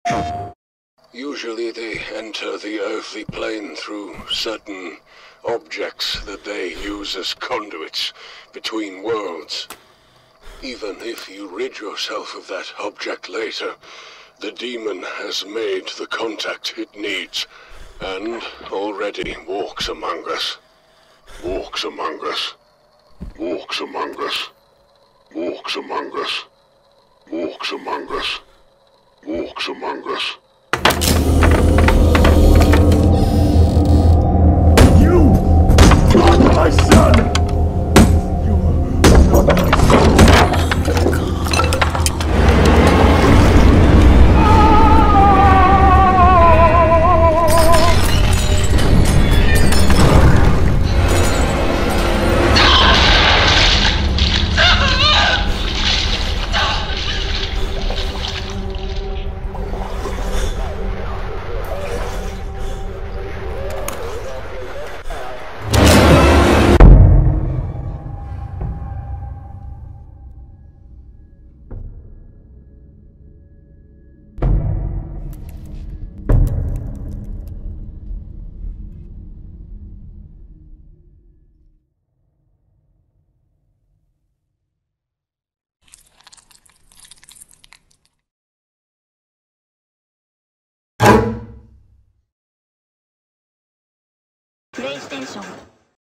Usually they enter the earthly plane through certain objects that they use as conduits between worlds. Even if you rid yourself of that object later, the demon has made the contact it needs, and already walks among us. Walks among us. Walks among us. Walks among us. Walks among us. Walks among us. You are my son! You are my son! PlayStation